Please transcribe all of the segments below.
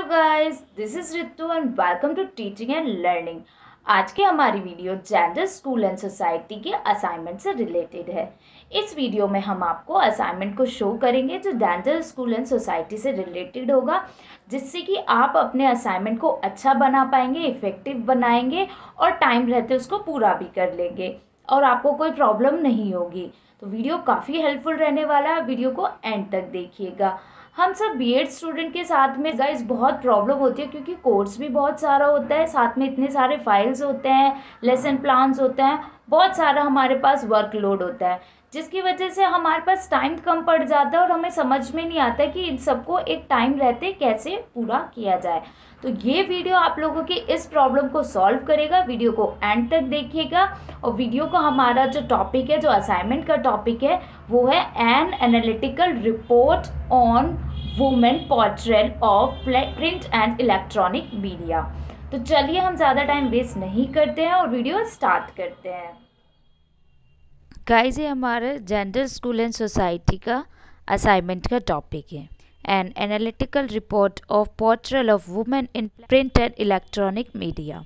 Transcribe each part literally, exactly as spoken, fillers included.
Guys, this is Ritu and welcome to teaching and learning. आज की हमारी video gender school and society के assignment से रिलेटेड है। इस वीडियो में हम आपको असाइनमेंट को शो करेंगे जो जेंडर स्कूल एंड सोसाइटी से रिलेटेड होगा, जिससे कि आप अपने असाइनमेंट को अच्छा बना पाएंगे, इफेक्टिव बनाएंगे और टाइम रहते उसको पूरा भी कर लेंगे और आपको कोई प्रॉब्लम नहीं होगी। तो वीडियो काफ़ी हेल्पफुल रहने वाला है, वीडियो को एंड तक देखिएगा। हम सब बीएड स्टूडेंट के साथ में गाइस बहुत प्रॉब्लम होती है, क्योंकि कोर्स भी बहुत सारा होता है, साथ में इतने सारे फाइल्स होते हैं, लेसन प्लान्स होते हैं, बहुत सारा हमारे पास वर्कलोड होता है, जिसकी वजह से हमारे पास टाइम कम पड़ जाता है और हमें समझ में नहीं आता कि इन सबको एक टाइम रहते कैसे पूरा किया जाए। तो ये वीडियो आप लोगों की इस प्रॉब्लम को सॉल्व करेगा। वीडियो को एंड तक देखिएगा। और वीडियो का हमारा जो टॉपिक है, जो असाइनमेंट का टॉपिक है, वो है an analytical report on women portrayal of print and electronic media. तो चलिए हम ज़्यादा टाइम वेस्ट नहीं करते हैं और वीडियो स्टार्ट करते हैं। गाइस, ये हमारे जेंडर स्कूल एंड सोसाइटी का असाइनमेंट का टॉपिक है an analytical report of portrayal of women in print and electronic media.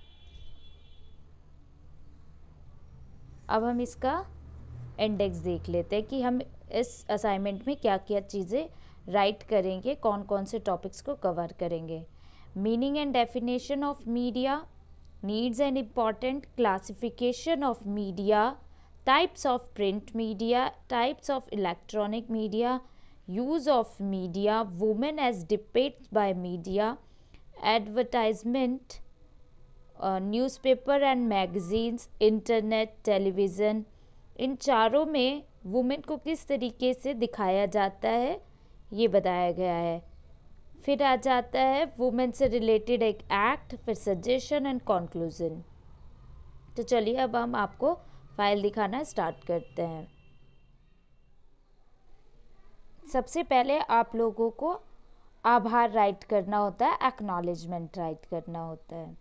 अब हम इसका इंडेक्स देख लेते हैं कि हम इस असाइनमेंट में क्या क्या चीज़ें राइट करेंगे, कौन कौन से टॉपिक्स को कवर करेंगे। Meaning and definition of media, needs and important classification of media, types of print media, types of electronic media, use of media, women as depicted by media, advertisement, uh, newspaper and magazines, internet, television। इन चारों में women को किस तरीके से दिखाया जाता है ये बताया गया है। फिर आ जाता है वुमेन से रिलेटेड एक एक्ट, फिर सजेशन एंड कंक्लूजन। तो चलिए अब हम आपको फाइल दिखाना स्टार्ट करते हैं। सबसे पहले आप लोगों को आभार राइट करना होता है, एक्नॉलेजमेंट राइट करना होता है।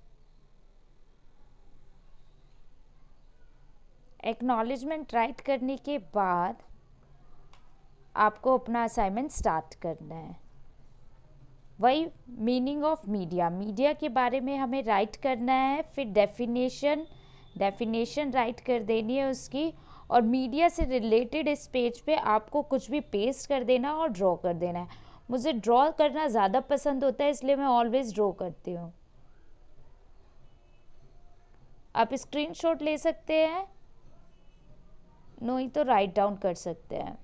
एक्नॉलेजमेंट राइट करने के बाद आपको अपना असाइनमेंट स्टार्ट करना है। वही मीनिंग ऑफ मीडिया, मीडिया के बारे में हमें राइट करना है। फिर डेफिनेशन डेफिनेशन राइट कर देनी है उसकी। और मीडिया से रिलेटेड इस पेज पे आपको कुछ भी पेस्ट कर देना और ड्रॉ कर देना है। मुझे ड्रॉ करना ज़्यादा पसंद होता है, इसलिए मैं ऑलवेज ड्रॉ करती हूँ। आप स्क्रीनशॉट ले सकते हैं, नहीं तो राइट डाउन कर सकते हैं।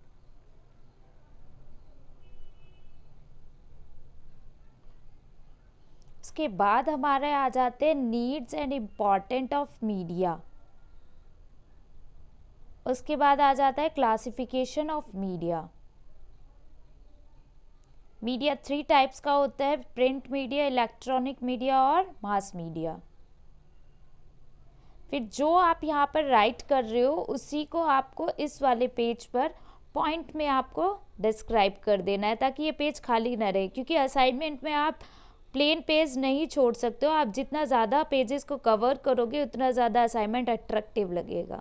उसके बाद हमारे आ जाते हैं needs and important of media. उसके बाद आ जाता है classification of media. Media three types का होता है, प्रिंट मीडिया, इलेक्ट्रॉनिक मीडिया और मास मीडिया। फिर जो आप यहाँ पर राइट कर रहे हो उसी को आपको इस वाले पेज पर पॉइंट में आपको डिस्क्राइब कर देना है, ताकि ये पेज खाली ना रहे। क्योंकि असाइनमेंट में आप प्लेन पेज नहीं छोड़ सकते हो। आप जितना ज़्यादा पेजेस को कवर करोगे उतना ज़्यादा असाइनमेंट अट्रैक्टिव लगेगा।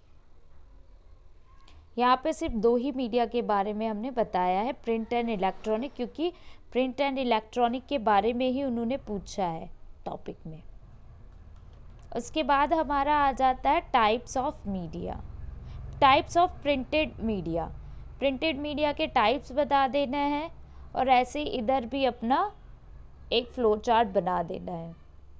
यहाँ पे सिर्फ दो ही मीडिया के बारे में हमने बताया है, प्रिंट एंड इलेक्ट्रॉनिक, क्योंकि प्रिंट एंड इलेक्ट्रॉनिक के बारे में ही उन्होंने पूछा है टॉपिक में। उसके बाद हमारा आ जाता है types of media. Types of printed media, printed media के टाइप्स बता देना है और ऐसे इधर भी अपना एक फ्लो चार्ट बना देना है।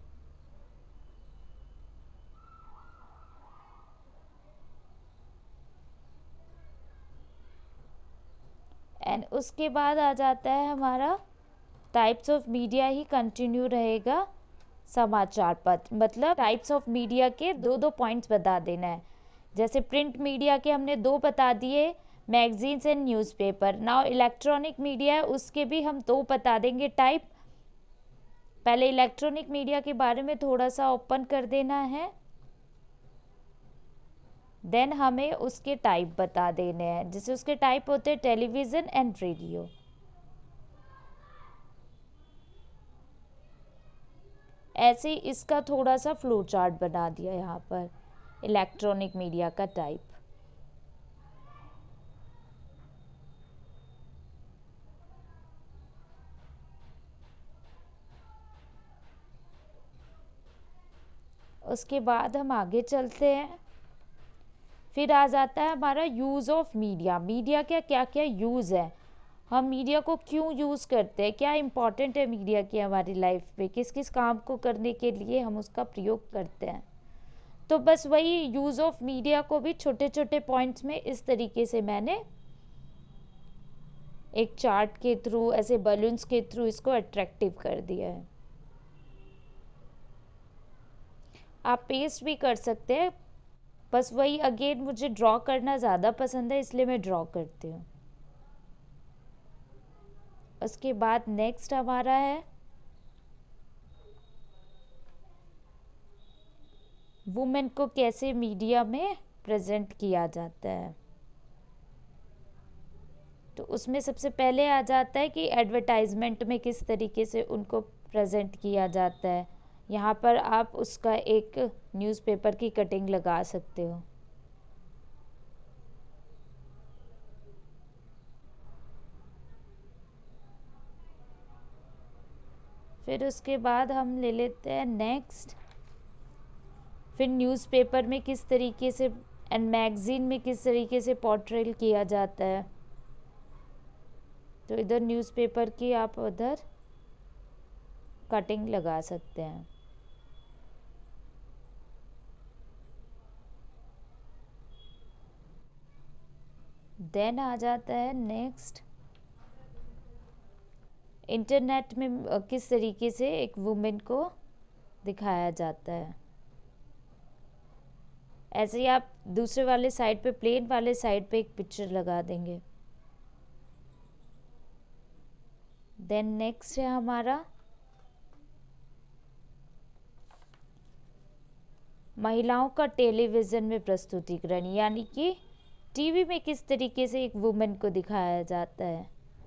एंड उसके बाद आ जाता है हमारा टाइप्स ऑफ मीडिया ही कंटिन्यू रहेगा, समाचार पत्र। मतलब टाइप्स ऑफ मीडिया के दो दो पॉइंट्स बता देना है। जैसे प्रिंट मीडिया के हमने दो बता दिए, magazines and newspaper. Now electronic media है, उसके भी हम दो बता देंगे टाइप। पहले इलेक्ट्रॉनिक मीडिया के बारे में थोड़ा सा ओपन कर देना है, देन हमें उसके टाइप बता देने हैं। जैसे उसके टाइप होते हैं टेलीविज़न एंड रेडियो। ऐसे ही इसका थोड़ा सा फ्लो चार्ट बना दिया यहाँ पर, इलेक्ट्रॉनिक मीडिया का टाइप। उसके बाद हम आगे चलते हैं। फिर आ जाता है हमारा यूज़ ऑफ मीडिया। मीडिया का क्या क्या यूज़ है, हम मीडिया को क्यों यूज़ करते हैं, क्या इम्पोर्टेंट है मीडिया की हमारी लाइफ में, किस किस काम को करने के लिए हम उसका प्रयोग करते हैं। तो बस वही यूज़ ऑफ मीडिया को भी छोटे छोटे पॉइंट्स में इस तरीके से मैंने एक चार्ट के थ्रू, ऐसे बलून्स के थ्रू इसको अट्रैक्टिव कर दिया है। आप पेस्ट भी कर सकते हैं, बस वही अगेन मुझे ड्रॉ करना ज़्यादा पसंद है इसलिए मैं ड्रॉ करती हूँ। उसके बाद नेक्स्ट हमारा है वुमेन को कैसे मीडिया में प्रेजेंट किया जाता है। तो उसमें सबसे पहले आ जाता है कि एडवर्टाइजमेंट में किस तरीके से उनको प्रेजेंट किया जाता है। यहाँ पर आप उसका एक न्यूज़पेपर की कटिंग लगा सकते हो। फिर उसके बाद हम ले लेते हैं नेक्स्ट, फिर न्यूज़पेपर में किस तरीके से एंड मैगज़ीन में किस तरीके से पोर्ट्रेल किया जाता है। तो इधर न्यूज़पेपर की आप उधर कटिंग लगा सकते हैं। देन आ जाता है नेक्स्ट, इंटरनेट में किस तरीके से एक वुमेन को दिखाया जाता है। ऐसे ही आप दूसरे वाले साइड पे, प्लेन वाले साइड पे एक पिक्चर लगा देंगे। देन नेक्स्ट है हमारा महिलाओं का टेलीविज़न में प्रस्तुतिकरण, यानी कि टीवी में किस तरीके से एक वुमेन को दिखाया जाता है।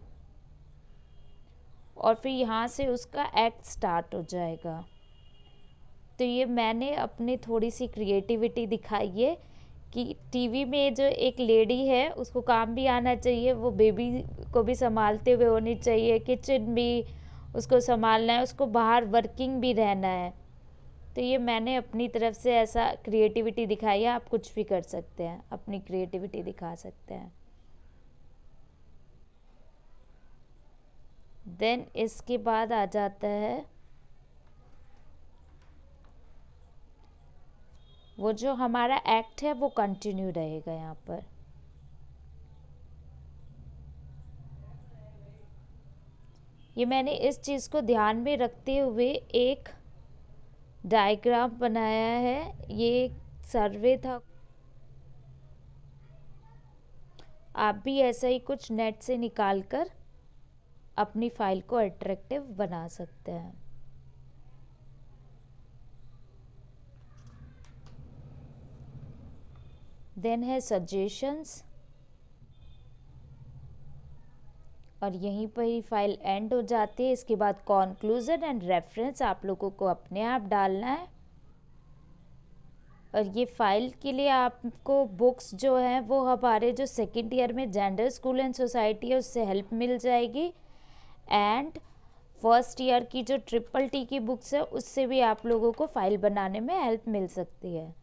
और फिर यहाँ से उसका एक्ट स्टार्ट हो जाएगा। तो ये मैंने अपनी थोड़ी सी क्रिएटिविटी दिखाई है कि टीवी में जो एक लेडी है उसको काम भी आना चाहिए, वो बेबी को भी संभालते हुए होनी चाहिए, किचन भी उसको संभालना है, उसको बाहर वर्किंग भी रहना है। तो ये मैंने अपनी तरफ से ऐसा क्रिएटिविटी दिखाई है। आप कुछ भी कर सकते हैं, अपनी क्रिएटिविटी दिखा सकते हैं। देन इसके बाद आ जाता है वो जो हमारा एक्ट है वो कंटिन्यू रहेगा यहाँ पर। ये मैंने इस चीज़ को ध्यान में रखते हुए एक डायग्राम बनाया है। ये एक सर्वे था। आप भी ऐसा ही कुछ नेट से निकाल कर अपनी फाइल को अट्रैक्टिव बना सकते हैं। देन है सजेशंस, और यहीं पर ही फाइल एंड हो जाती है। इसके बाद कॉन्क्लूजन एंड रेफरेंस आप लोगों को अपने आप डालना है। और ये फाइल के लिए आपको बुक्स जो हैं वो हमारे जो सेकेंड ईयर में जेंडर स्कूल एंड सोसाइटी है उससे हेल्प मिल जाएगी, एंड फर्स्ट ईयर की जो ट्रिपल टी की बुक्स है उससे भी आप लोगों को फाइल बनाने में हेल्प मिल सकती है।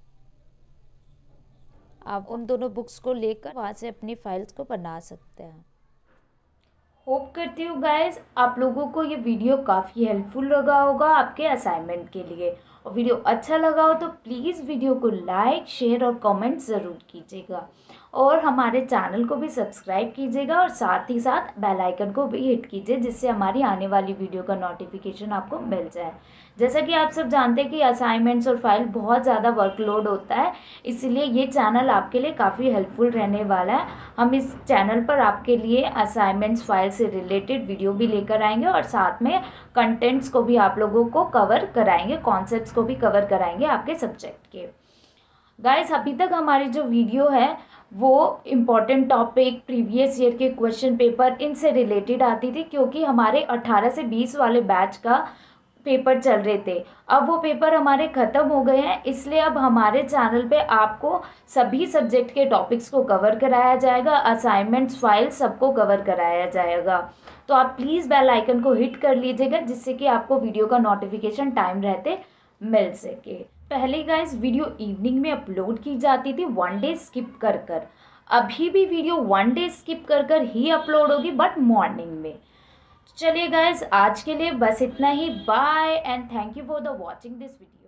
आप उन दोनों बुक्स को लेकर वहाँ से अपनी फाइल्स को बना सकते हैं। होप करती हूँ गाइस आप लोगों को ये वीडियो काफ़ी हेल्पफुल लगा होगा आपके असाइनमेंट के लिए। और वीडियो अच्छा लगा हो तो प्लीज़ वीडियो को लाइक, शेयर और कमेंट ज़रूर कीजिएगा, और हमारे चैनल को भी सब्सक्राइब कीजिएगा, और साथ ही साथ बेल आइकन को भी हिट कीजिए जिससे हमारी आने वाली वीडियो का नोटिफिकेशन आपको मिल जाए। जैसा कि आप सब जानते हैं कि असाइनमेंट्स और फाइल बहुत ज़्यादा वर्कलोड होता है, इसलिए ये चैनल आपके लिए काफ़ी हेल्पफुल रहने वाला है। हम इस चैनल पर आपके लिए असाइनमेंट्स, फाइल से रिलेटेड वीडियो भी लेकर आएंगे, और साथ में कंटेंट्स को भी आप लोगों को कवर कराएंगे, कॉन्सेप्ट्स को भी कवर कराएंगे आपके सब्जेक्ट के। गाइस अभी तक हमारी जो वीडियो है वो इम्पॉर्टेंट टॉपिक, प्रीवियस ईयर के क्वेश्चन पेपर, इनसे रिलेटेड आती थी, क्योंकि हमारे अठारह से बीस वाले बैच का पेपर चल रहे थे। अब वो पेपर हमारे ख़त्म हो गए हैं, इसलिए अब हमारे चैनल पे आपको सभी सब्जेक्ट के टॉपिक्स को कवर कराया जाएगा, असाइनमेंट्स, फाइल सबको कवर कराया जाएगा। तो आप प्लीज़ बेल आइकन को हिट कर लीजिएगा जिससे कि आपको वीडियो का नोटिफिकेशन टाइम रहते मिल सके। पहले गाइस वीडियो इवनिंग में अपलोड की जाती थी वन डे स्किप कर कर, अभी भी वीडियो वन डे स्किप कर कर ही अपलोड होगी बट मॉर्निंग में। चलिए गाइस आज के लिए बस इतना ही। Bye and thank you for the watching this video.